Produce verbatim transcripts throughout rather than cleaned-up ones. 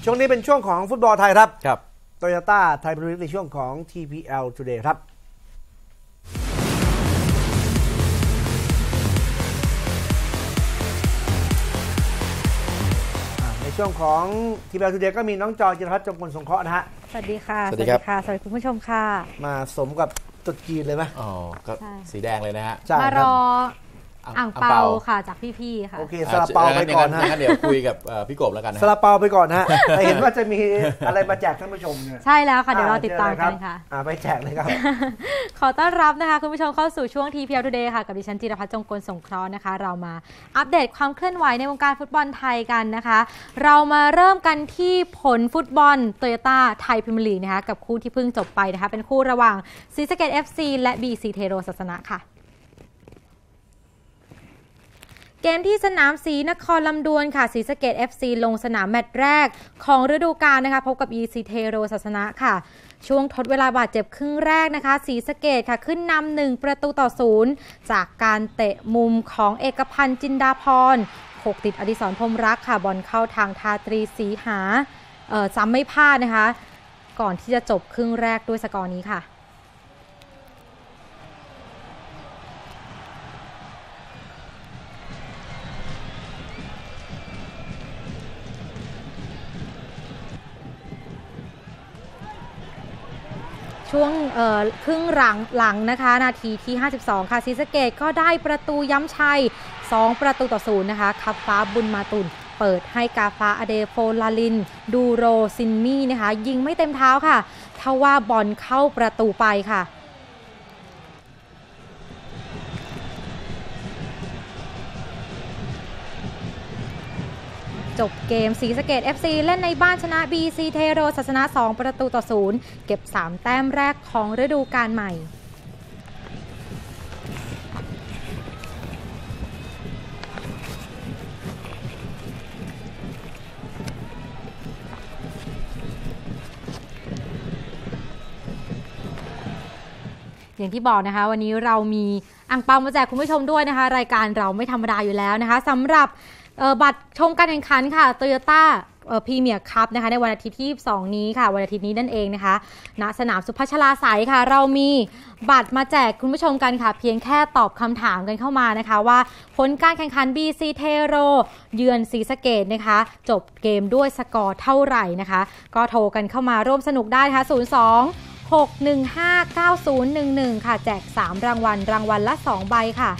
ช่วงนี้เป็นช่วงของฟุตบอลไทยครับครับ Toyota ไทยพรีเมียร์ลีกในช่วงของ ที พี แอล Today ครับในช่วงของ ที พี แอล Today ก็มีน้องจอยจิรพัฒน์จงกลสงเคราะห์นะฮะสวัสดีค่ะสวัสดีค่ะสวัสดีคุณผู้ชมค่ะมาสมกับตุ๊ดจีนเลยไหมอ๋อก็สีแดงเลยนะฮะมารออ่างเปาค่ะจากพี่ๆค่ะโอเคซาลาเปาไปก่อนฮะเดี๋ยวคุยกับพี่กบแล้วกันนะซาลาเปาไปก่อนฮะแต่เห็นว่าจะมีอะไรมาแจกท่านผู้ชมเนี่ยใช่แล้วค่ะเดี๋ยวเราติดตามกันค่ะไปแจกเลยครับขอต้อนรับนะคะคุณผู้ชมเข้าสู่ช่วง ที พี แอล Today ค่ะกับดิฉันจิรพัฒน์จงกลสงเคราะห์นะคะเรามาอัปเดตความเคลื่อนไหวในวงการฟุตบอลไทยกันนะคะเรามาเริ่มกันที่ผลฟุตบอลโตโยต้าไทยพรีเมียร์ลีกนะคะกับคู่ที่เพิ่งจบไปนะคะเป็นคู่ระหว่างศรีสะเกษ เอฟ ซี และ บี ซี เทโรศาสนะค่ะเกมที่สนามศรีนครลำดวนค่ะศรีสะเกษ เอฟ ซี ลงสนามแมตช์แรกของฤดูกาลนะคะพบกับ บี ซี เทโรศาสนะค่ะช่วงทดเวลาบาดเจ็บครึ่งแรกนะคะศรีสะเกษค่ะขึ้นนำหนึ่งประตูต่อศูนย์จากการเตะมุมของเอกพันธ์จินดาพรหกติดอดิศรพรหมรักค่ะบอลเข้าทางทาตรีศรีหาเอ่อซ้ำไม่พลาดนะคะก่อนที่จะจบครึ่งแรกด้วยสกอร์นี้ค่ะช่วงครึ่งหลังหลังนะคะนาทีที่ห้าสิบสองค่ะศรีสะเกษก็ได้ประตูย้ำชัยสองประตูต่อศูนย์นะคะคับฟ้าบุญมาตุนเปิดให้กาฟ้าอเดโฟลาลินดูโรซินมี่นะคะยิงไม่เต็มเท้าค่ะทว่าบอลเข้าประตูไปค่ะจบเกมศรีสะเกษ เอฟ ซี เล่นในบ้านชนะ บี ซี เทโรศาสนะสองประตูต่อศูนย์เก็บสามแต้มแรกของฤดูกาลใหม่อย่างที่บอกนะคะวันนี้เรามีอั่งเปามาแจกคุณผู้ชมด้วยนะคะรายการเราไม่ธรรมดาอยู่แล้วนะคะสำหรับบัตรชมการแข่งขันค่ะ Toyota พรีเมียร์คัพนะคะในวันอาทิตย์ที่ยี่สิบสองนี้ค่ะวันอาทิตย์นี้นั่นเองนะคะณสนามสุพัชลาไสยค่ะเรามีบัตรมาแจกคุณผู้ชมกันค่ะเพียงแค่ตอบคำถามกันเข้ามานะคะว่าผลการแข่งขัน บี ซี เทโรเยือนศรีสะเกษนะคะจบเกมด้วยสกอร์เท่าไหร่นะคะก็โทรกันเข้ามาร่วมสนุกได้ค่ะศูนย์ สอง หก หนึ่ง ห้า เก้า ศูนย์ หนึ่ง หนึ่งค่ะแจกสามรางวัลรางวัลละสองใบค่ะ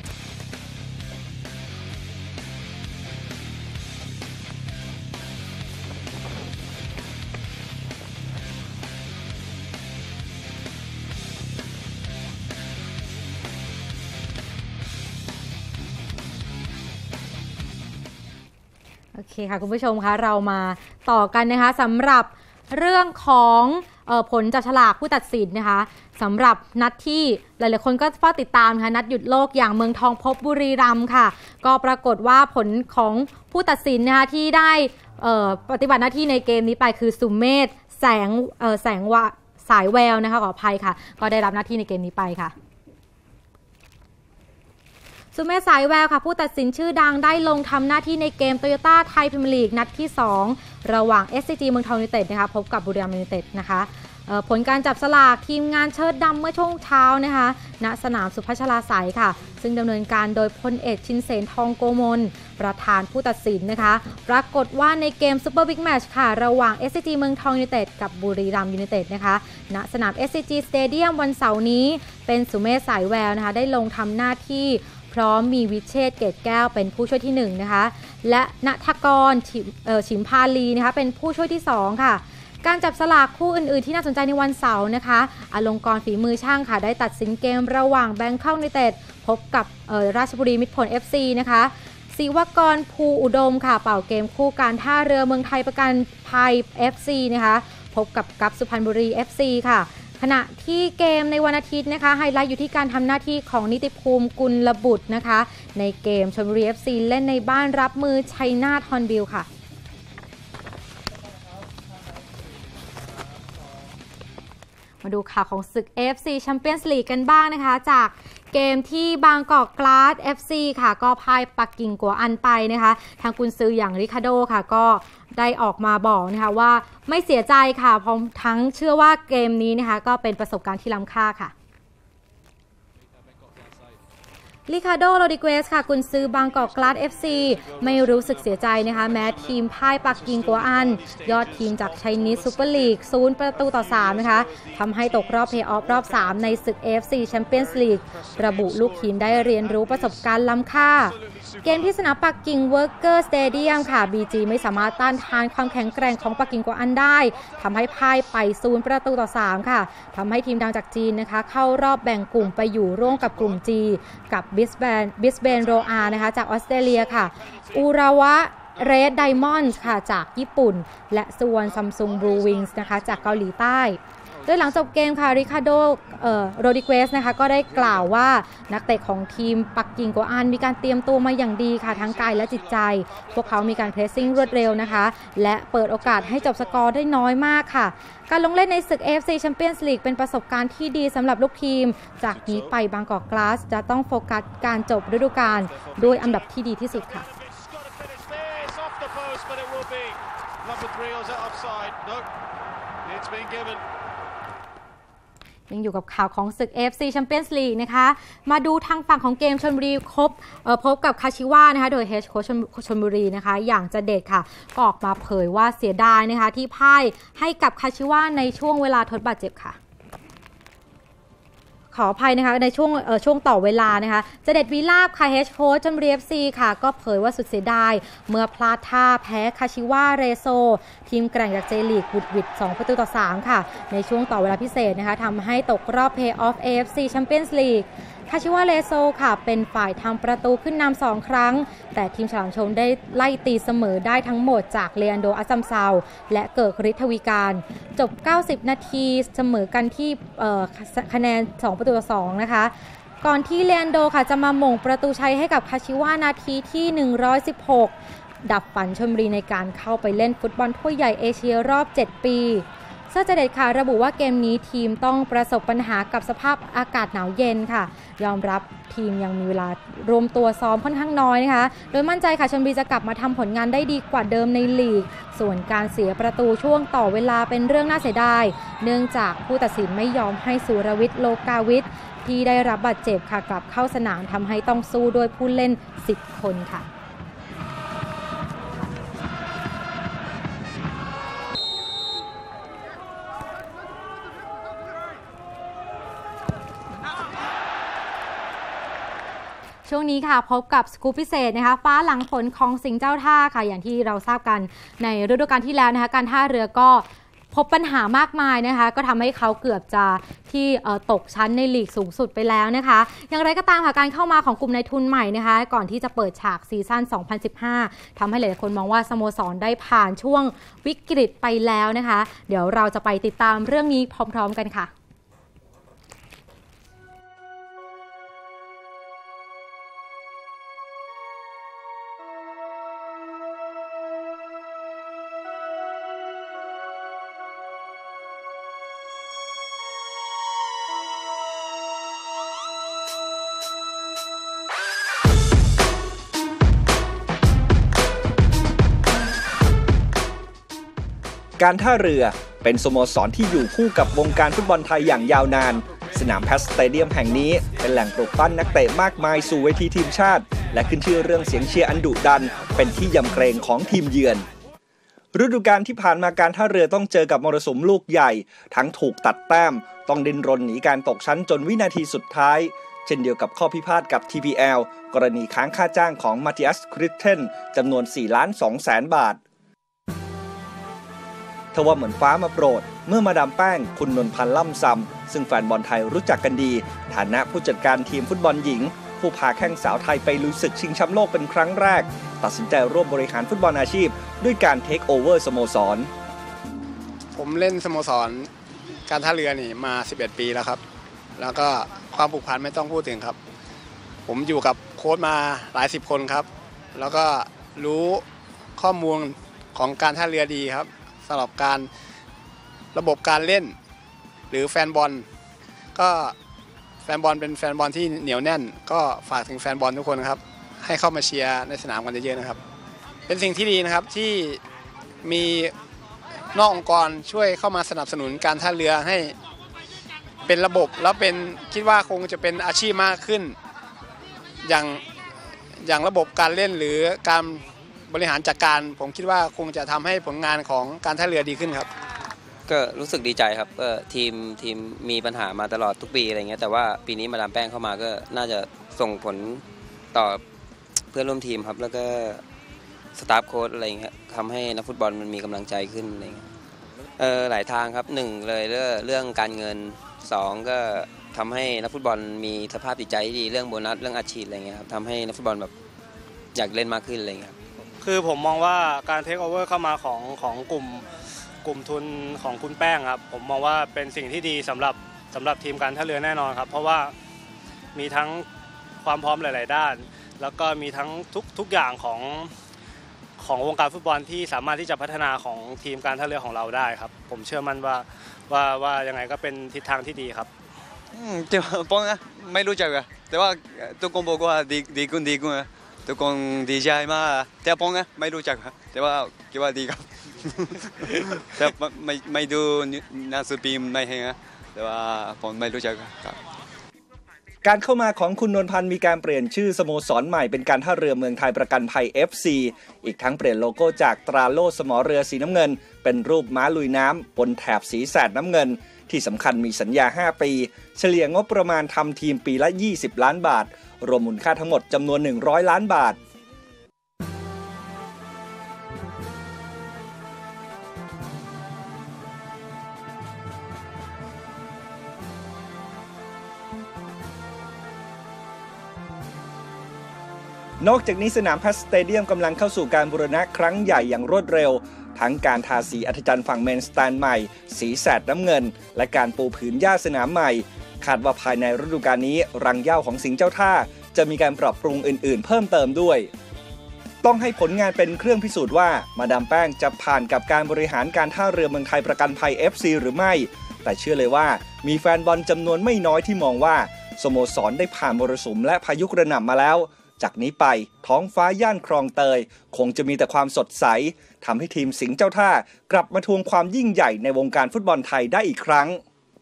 โอเคค่ะคุณผู้ชมคะเรามาต่อกันนะคะสำหรับเรื่องของเอ่อผลจับฉลากผู้ตัดสินนะคะสำหรับนัดที่หลายๆคนก็เฝ้าติดตามนะคะนัดหยุดโลกอย่างเมืองทองพบบุรีรัมย์ค่ะก็ปรากฏว่าผลของผู้ตัดสินนะคะที่ได้เอ่อปฏิบัติหน้าที่ในเกมนี้ไปคือสุเมธแสงเอ่อแสงวะสายแววนะคะขออภัยค่ะก็ได้รับหน้าที่ในเกมนี้ไปค่ะสุเมธสายแววค่ะผู้ตัดสินชื่อดังได้ลงทำหน้าที่ในเกม Toyota ไทยพรีเมียร์ลีกนัดที่สองระหว่าง เอส ซี จี เมืองทองยูไนเต็ดนะคะพบกับบุรีรัมย์ยูไนเต็ดนะคะผลการจับสลากทีมงานเชิดดำเมื่อช่วงเช้านะคะณสนามสุพัชลาไสยค่ะซึ่งดำเนินการโดยพลเอกชินเสนทองโกมลประธานผู้ตัดสินนะคะปรากฏว่าในเกมซุปเปอร์บิ๊กแมตช์ค่ะระหว่าง เอส ซี จี เมืองทองยูไนเต็ดกับบุรีรัมย์ยูไนเต็ดนะคะณสนาม เอส ซี จี Stadium วันเสาร์นี้เป็นสุเมธสายแววนะคะได้ลงทำหน้าที่พร้อมมีวิเชษฐ์เกตแก้วเป็นผู้ช่วยที่หนึ่งนะคะและณฑกรฉิมพาลีนะคะเป็นผู้ช่วยที่สองค่ะการจับสลากคู่อื่นๆที่น่าสนใจในวันเสาร์นะคะอลงกรณ์ฝีมือช่างค่ะได้ตัดสินเกมระหว่างแบงคอกยูไนเต็ดพบกับราชบุรีมิตรผล เอฟ ซี นะคะศิวกรภูอุดมค่ะเป่าเกมคู่การท่าเรือเมืองไทยประกันภัย เอฟ ซี นะคะพบกับกัปสุพรรณบุรี เอฟ ซี ค่ะขณะที่เกมในวันอาทิตย์นะคะไฮไลท์อยู่ที่การทำหน้าที่ของนิติภูมิกุลบุตรนะคะในเกมชลบุรี เอฟ ซี เล่นในบ้านรับมือชัยนาทฮอนบิลค่ะมาดูข่าวของศึก เอ เอฟ ซี Champions League กันบ้างนะคะจากเกมที่บางกอกกลาส เอฟ ซี ค่ะก็พ่ายปักกิ่งกัวอันไปนะคะทางกุนซืออย่างริคาร์โดค่ะก็ได้ออกมาบอกนะคะว่าไม่เสียใจค่ะพร้อมทั้งเชื่อว่าเกมนี้นะคะก็เป็นประสบการณ์ที่ล้ำค่าค่ะริคาร์โด โรดิเกสค่ะกุนซือบางกอกกลาส เอฟ ซี ไม่รู้สึกเสียใจนะคะแม้ทีมพ่ายปักกิ่งกัวอันยอดทีมจากไชนีสซูเปอร์ลีกศูนย์ประตูต่อสามนะคะทำให้ตกรอบเพลย์ออฟรอบสามในศึก เอ เอฟ ซี Champions League ระบุลูกทีมได้เรียนรู้ประสบการณ์ล้ำค่าเกมที่สนามปักกิ่งเวิร์กเกอร์สเตเดียมค่ะ บี จี ไม่สามารถต้านทานความแข็งแกร่งของปักกิ่งกัวอันได้ทำให้พ่ายไปศูนย์ประตูต่อสามค่ะทำให้ทีมดังจากจีนนะคะเข้ารอบแบ่งกลุ่มไปอยู่ร่วมกับกลุ่ม G กับบิสแบนบิสเบนโรอานะคะจากออสเตรเลียค่ะอุราวะเรดไดมอนด์ค่ะจากญี่ปุ่นและส่วนซัมซุงบลูวิงส์นะคะจากเกาหลีใต้โดยหลังจบเกมค่ะริคาร์โดโรดิเกสนะคะก็ได้กล่าวว่านักเตะของทีมปักกิ่งกัวอันมีการเตรียมตัวมาอย่างดีค่ะทั้งกายและจิตใจพวกเขามีการเพรสซิ่งรวดเร็วนะคะและเปิดโอกาสให้จบสกอร์ได้น้อยมากค่ะการลงเล่นในศึก เอ เอฟ ซี Champions League เป็นประสบการณ์ที่ดีสำหรับลูกทีมจากนี้ไปบางกอกกลาสจะต้องโฟกัสการจบฤดูกาลด้วยอันดับที่ดีที่สุดค่ะยังอยู่กับข่าวของศึก เอ เอฟ ซี Champions League นะคะมาดูทางฝั่งของเกมชลบุรีคบพบกับคาชิวะนะคะโดยเฮดโค้ชชลบุรีนะคะอย่างจะเด็ดค่ะก็ออกมาเผยว่าเสียดายนะคะที่พ่ายให้กับคาชิวะในช่วงเวลาทดบาดเจ็บค่ะขออภัยนะคะในช่วงช่วงต่อเวลานะคะจะเด็ดวีลาบค่ะเฮดโค้ชชลบุรี เอฟ ซี ค่ะก็เผยว่าสุดเสียดายเมื่อพลาดท่าแพ้คาชิวะเรโซทีมแกร่งจากเจลีกบุดวิดสองประตูต่อสามค่ะในช่วงต่อเวลาพิเศษนะคะทำให้ตกรอบเพลย์ออฟ เอ เอฟ ซี Champions Leagueคาชิวะเรโซค่ะเป็นฝ่ายทำประตูขึ้นนำสองครั้งแต่ทีมฉลามชนได้ไล่ตีเสมอได้ทั้งหมดจากเลอันโดอัสซัมซาวและเกิกฤทธวีการจบเก้าสิบนาทีเสมอกันที่คะแนนสองประตูต่อสองนะคะก่อนที่เลอันโดค่ะจะมาหม่งประตูชัยให้กับคาชิวะนาทีที่หนึ่งร้อยสิบหกดับฝันชลบุรีในการเข้าไปเล่นฟุตบอลถ้วยใหญ่เอเชียรอบเจ็ดปีเซอร์เจเดตค่ะระบุว่าเกมนี้ทีมต้องประสบปัญหากับสภาพอากาศหนาวเย็นค่ะยอมรับทีมยังมีเวลารวมตัวซ้อมค่อนข้างน้อยนะคะโดยมั่นใจค่ะชลบุรีจะกลับมาทำผลงานได้ดีกว่าเดิมในลีกส่วนการเสียประตูช่วงต่อเวลาเป็นเรื่องน่าเสียดายเนื่องจากผู้ตัดสินไม่ยอมให้สุรวิทย์โลกาวิทย์ที่ได้รับบาดเจ็บค่ะกลับเข้าสนามทำให้ต้องสู้ด้วยผู้เล่นสิบคนค่ะช่วงนี้ค่ะพบกับสกู๊ปพิเศษนะคะฟ้าหลังฝนของสิงห์เจ้าท่าค่ะอย่างที่เราทราบกันในฤดูกาลที่แล้วนะคะการท่าเรือก็พบปัญหามากมายนะคะก็ทำให้เขาเกือบจะที่ตกชั้นในลีกสูงสุดไปแล้วนะคะอย่างไรก็ตามค่ะการเข้ามาของกลุ่มนายทุนใหม่นะคะก่อนที่จะเปิดฉากซีซั่นสองพันสิบห้าทำให้หลายคนมองว่าสโมสรได้ผ่านช่วงวิกฤตไปแล้วนะคะเดี๋ยวเราจะไปติดตามเรื่องนี้พร้อมๆกันค่ะการท่าเรือเป็นสโมสรที่อยู่คู่กับวงการฟุตบอลไทยอย่างยาวนานสนามแพสสเตเดียมแห่งนี้เป็นแหล่งปลูกปั้นนักเตะมากมายสู่เวทีทีมชาติและขึ้นชื่อเรื่องเสียงเชียร์อันดุดันเป็นที่ยำเกรงของทีมเยือนฤดูกาลที่ผ่านมาการท่าเรือต้องเจอกับมรสุมลูกใหญ่ทั้งถูกตัดแต้มต้องดิ้นรนหนีการตกชั้นจนวินาทีสุดท้ายเช่นเดียวกับข้อพิพาทกับ ที พี แอล กรณีค้างค่าจ้างของมาติอัส คริสเทนจำนวน สี่ล้านสองแสนบาททว่าเหมือนฟ้ามาโปรดเมื่อมาดามแป้งคุณนนพันธ์ล่ำซำซึ่งแฟนบอลไทยรู้จักกันดีฐานะผู้จัดการทีมฟุตบอลหญิงผู้พาแข้งสาวไทยไปลุยศึกชิงแชมป์โลกเป็นครั้งแรกตัดสินใจร่วมบริหารฟุตบอลอาชีพด้วยการเทคโอเวอร์สโมสรผมเล่นสโมสรการท่าเรือนี่มาสิบเอ็ดปีแล้วครับแล้วก็ความผูกพันไม่ต้องพูดถึงครับผมอยู่กับโค้ชมาหลายสิบคนครับแล้วก็รู้ข้อมูลของการท่าเรือดีครับสำหรับการระบบการเล่นหรือแฟนบอลก็แฟนบอลเป็นแฟนบอลที่เหนียวแน่นก็ฝากถึงแฟนบอลทุกคนนะครับให้เข้ามาเชียร์ในสนามกันเยอะๆนะครับเป็นสิ่งที่ดีนะครับที่มีนอกองค์กรช่วยเข้ามาสนับสนุนการท่าเรือให้เป็นระบบแล้วเป็นคิดว่าคงจะเป็นอาชีพมากขึ้นอย่างอย่างระบบการเล่นหรือการบริหารจัดการผมคิดว่าคงจะทำให้ผลงานของการท่าเรือดีขึ้นครับก็รู้สึกดีใจครับก็ทีมทีมมีปัญหามาตลอดทุกปีอะไรเงี้ยแต่ว่าปีนี้มาดามแป้งเข้ามาก็น่าจะส่งผลต่อเพื่อนร่วมทีมครับแล้วก็สตาฟโค้ชอะไรเงี้ยทำให้นักฟุตบอลมันมีกำลังใจขึ้นอะไรเงี้ยเออหลายทางครับหนึ่งเลยเรื่องเรื่องการเงินสองก็ทำให้นักฟุตบอลมีสภาพจิตใจที่ดีเรื่องโบนัสเรื่องอาชีพอะไรเงี้ยครับทำให้นักฟุตบอลแบบอยากเล่นมากขึ้นอะไรเงี้ยคือผมมองว่าการเทคโอเวอร์เข้ามาของของกลุ่มกลุ่มทุนของคุณแป้งครับผมมองว่าเป็นสิ่งที่ดีสำหรับสำหรับทีมการท่าเรือแน่นอนครับเพราะว่ามีทั้งความพร้อมหลายๆด้านแล้วก็มีทั้งทุกทุกอย่างของของวงการฟุตบอลที่สามารถที่จะพัฒนาของทีมการท่าเรือของเราได้ครับผมเชื่อมั่นว่าว่าว่ายังไงก็เป็นทิศทางที่ดีครับเดี๋ยวป้องนะไม่รู้จักอะแต่ว่าทุกคนบอกว่าดีดีขึ้นดีขึ้นทุกคนดีใจมากแต่ป้องนะไม่รู้จักแต่ว่าคิดว่าดีครับแต่ไม่ไม่ดูหนังสือพิมพ์ไม่เห็นนะแต่ว่าผมไม่รู้จักครับการเข้ามาของคุณนวลพันธ์มีการเปลี่ยนชื่อสโมสรใหม่เป็นการท่าเรือเมืองไทยประกันภัย เอฟ ซี อีกทั้งเปลี่ยนโลโก้จากตราโล่สมอเรือสีน้ำเงินเป็นรูปม้าลุยน้ำบนแถบสีแสดน้ำเงินที่สำคัญมีสัญญาห้าปีเฉลี่ยงบประมาณทำทีมปีละยี่สิบล้านบาทรวมมูลค่าทั้งหมดจำนวนหนึ่งร้อยล้านบาทนอกจากนี้สนามแพทสเตเดียมกำลังเข้าสู่การบูรณะครั้งใหญ่อย่างรวดเร็วทั้งการทาสีอัธจันทร์ฝั่งเมนสแตนใหม่สีแสดน้ำเงินและการปูผืนหญ้าสนามใหม่คาดว่าภายในฤดูกาลนี้รังเหย้าของสิงห์เจ้าท่าจะมีการปรับปรุงอื่นๆเพิ่มเติมด้วยต้องให้ผลงานเป็นเครื่องพิสูจน์ว่ามาดามแป้งจะผ่านกับการบริหารการท่าเรือเมืองไทยประกันภัย เอฟ ซี หรือไม่แต่เชื่อเลยว่ามีแฟนบอลจำนวนไม่น้อยที่มองว่าสโมสรได้ผ่านมรสุมและพายุกระหน่ำมาแล้วจากนี้ไปท้องฟ้าย่านคลองเตยคงจะมีแต่ความสดใสทำให้ทีมสิงห์เจ้าท่ากลับมาทวงความยิ่งใหญ่ในวงการฟุตบอลไทยได้อีกครั้ง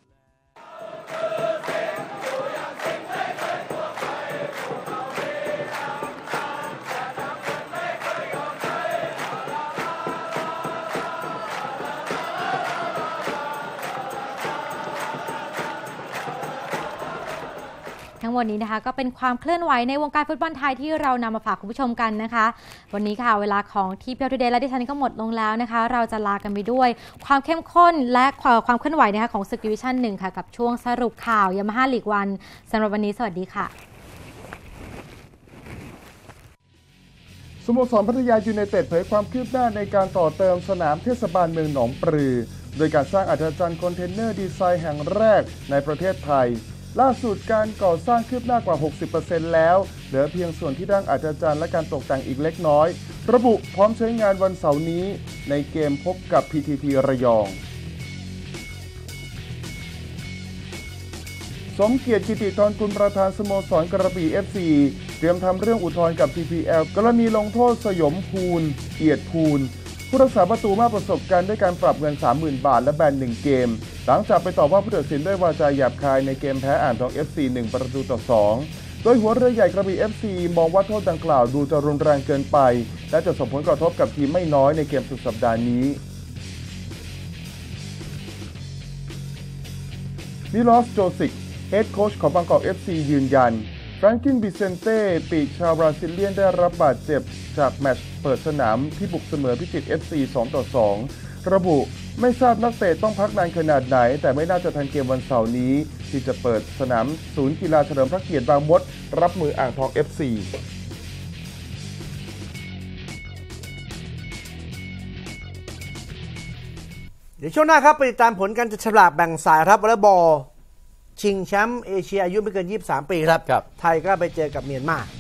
ทั้งหมดนี้นะคะก็เป็นความเคลื่อนไหวในวงการฟุตบอลไทยที่เรานำมาฝากคุณผู้ชมกันนะคะวันนี้ค่ะเวลาของทีพี แอล Today และดิฉันก็หมดลงแล้วนะคะเราจะลากันไปด้วยความเข้มข้นและความเคลื่อนไหวนะคะของศึกดิวิชั่นหนึ่งค่ะกับช่วงสรุปข่าวยามาฮ่าลีกวันสำหรับวันนี้สวัสดีค่ะสโมสรพัทยายูไนเต็ดเผยความคืบหน้าในการต่อเติมสนามเทศบาลเมืองหนองปลือโดยการสร้างอัศจรรย์คอนเทนเนอร์ดีไซน์แห่งแรกในประเทศไทยล่าสุดการก่อสร้างคืบหน้ากว่า หกสิบเปอร์เซ็นต์ แล้วเหลือเพียงส่วนที่ดั้งอัศจรรย์และการตกแต่งอีกเล็กน้อยระบุพร้อมใช้งานวันเสาร์นี้ในเกมพบกับ พี ที พี ระยองสมเกียรติกิติธรกุลประธานสโมสรกระบี่ เอฟ ซี เตรียมทำเรื่องอุทธรณ์กับ ที พี แอล กรณีลงโทษสยมภูลเอียดภูลผู้รักษาประตูมากประสบการณ์ด้วยการปรับเงิน สามหมื่น บาทและแบนหนึ่งเกมหลังจากไปต่อว่าผู้ตัดสินด้วยวาจาหยาบคายในเกมแพ้อ่างทอง เอฟ ซี หนึ่ง ประตูต่อสองโดยหัวเรือใหญ่กระบี่ เอฟ ซี มองว่าโทษดังกล่าวดูจะรุนแรงเกินไปและจะส่งผลกระทบกับทีมไม่น้อยในเกมสุดสัปดาห์นี้มิลอสโจซิกเฮดโค้ชของบางกอก เอฟ ซี ยืนยันแฟรงกินบิเซนเต้ปีกชาวบราซิเลียนได้รับบาดเจ็บจากแมตช์เปิดสนามที่บุกเสมอพิจิตร เอฟ ซี สองต่อสองระบุไม่ทราบนักเตะต้องพักนานขนาดไหนแต่ไม่น่าจะทันเกมวันเสาร์นี้ที่จะเปิดสนามศูนย์กีฬาเฉลิมพระเกียรติบางมดรับมืออ่างทอง เอฟ ซีเดี๋ยวช่วงหน้าครับไปติดตามผลการจับฉลากแบ่งสายครับวอลเลย์บอลชิงแชมป์เอเชียอายุไม่เกินยี่สิบสามปีครับไทยก็ไปเจอกับเมียนมา